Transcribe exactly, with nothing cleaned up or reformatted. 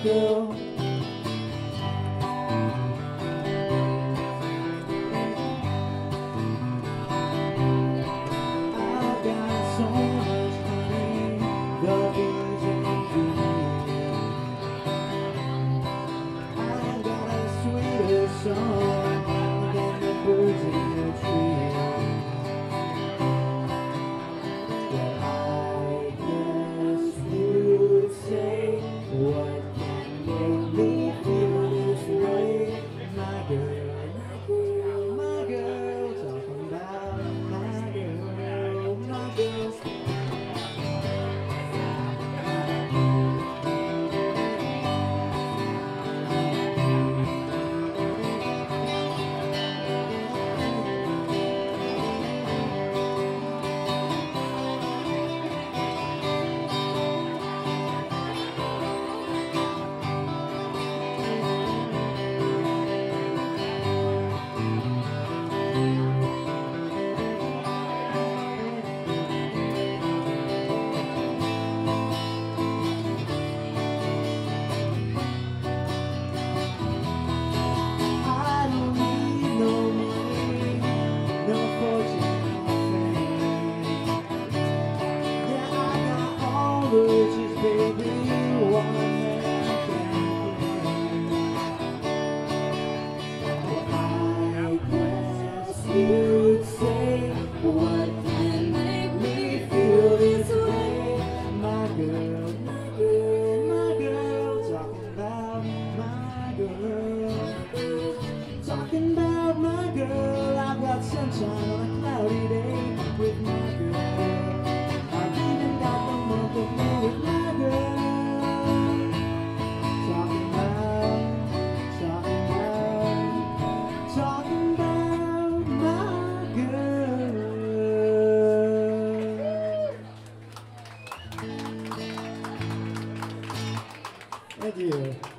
girl. I've got so much honey, the bees and bees. I've got a sweeter song than the birds in the trees. But I guess you'd say, what can make me feel this way? My girl, my girl, talking about my girl, my girl. Riches, baby, one man can I guess you'd say, what can make me feel this way? My girl, my girl, my girl, talking about my girl, talking about my girl. I've got sunshine on a cloudy day with my girl. I've even got the month of May with my girl. Talking about, talking about, talking about my girl. Thank you.